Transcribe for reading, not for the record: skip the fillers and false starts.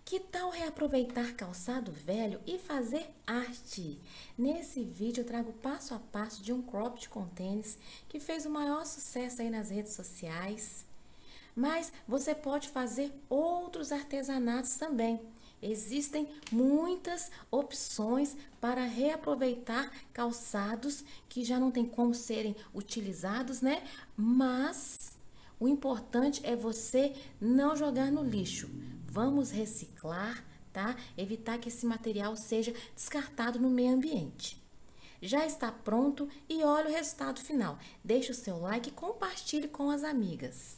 Que tal reaproveitar calçado velho e fazer arte? Nesse vídeo eu trago passo a passo de um cropped com tênis que fez o maior sucesso aí nas redes sociais. Mas você pode fazer outros artesanatos também. Existem muitas opções para reaproveitar calçados que já não tem como serem utilizados, né? Mas o importante é você não jogar no lixo. Vamos reciclar, tá? Evitar que esse material seja descartado no meio ambiente. Já está pronto e olha o resultado final. Deixe o seu like e compartilhe com as amigas.